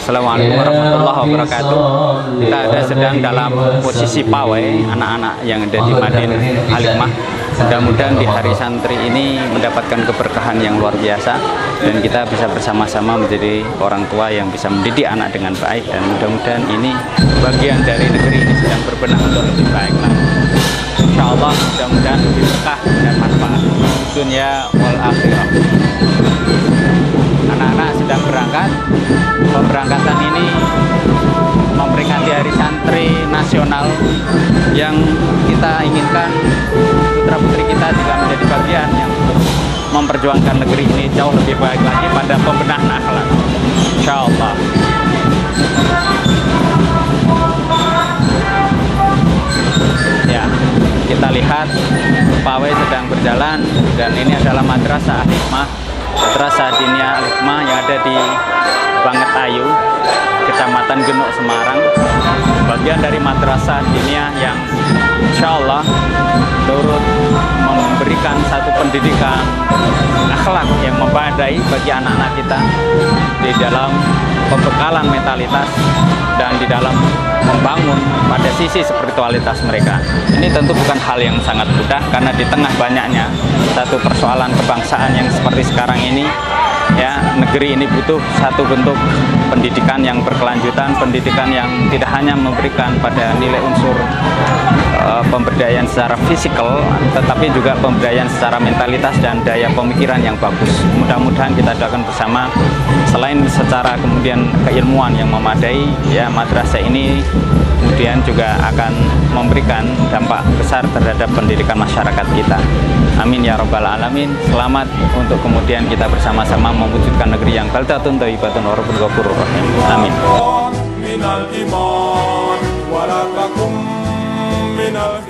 Assalamualaikum warahmatullahi wabarakatuh. Kita ada sedang dalam posisi pawai anak-anak yang ada di Madinah Al-Hikmah. Mudah-mudahan di hari santri ini mendapatkan keberkahan yang luar biasa dan kita bisa bersama-sama menjadi orang tua yang bisa mendidik anak dengan baik, dan mudah-mudahan ini bagian dari negeri ini sedang berbenah untuk lebih baik lagi. Insya Allah mudah-mudahan lebih berkah dan manfaat dunia wal akhirah. Anak-anak sedang berangkat. Pemberangkatan ini memperingati hari santri nasional yang kita inginkan putra-putri kita juga menjadi bagian yang memperjuangkan negeri ini jauh lebih baik lagi pada pembenahan akhlak. Insya Allah. Ya, kita lihat pawai sedang berjalan, dan ini adalah Madrasah Al-Hikmah, Madrasah Diniyah Al-Hikmah yang ada di Bangetayu, Kecamatan Genuk, Semarang. Bagian dari Madrasah Diniyah yang insya Allah turut memberikan satu pendidikan akhlak yang memadai bagi anak-anak kita di dalam pembekalan mentalitas dan di dalam membangun pada sisi spiritualitas mereka. Ini tentu bukan hal yang sangat mudah, karena di tengah banyaknya satu persoalan kebangsaan yang seperti sekarang ini, ya, negeri ini butuh satu bentuk pendidikan yang berkelanjutan, pendidikan yang tidak hanya memberikan pada nilai unsur pemberdayaan secara fisikal, tetapi juga pemberdayaan secara mentalitas dan daya pemikiran yang bagus. Mudah-mudahan kita doakan bersama, selain secara kemudian keilmuan yang memadai, ya, madrasah ini kemudian juga akan memberikan dampak besar terhadap pendidikan masyarakat kita. Amin ya rabbal alamin. Selamat untuk kemudian kita bersama-sama mewujudkan negeri yang baldatun thayyibatun wa rabbun ghafurur rahim. Amin.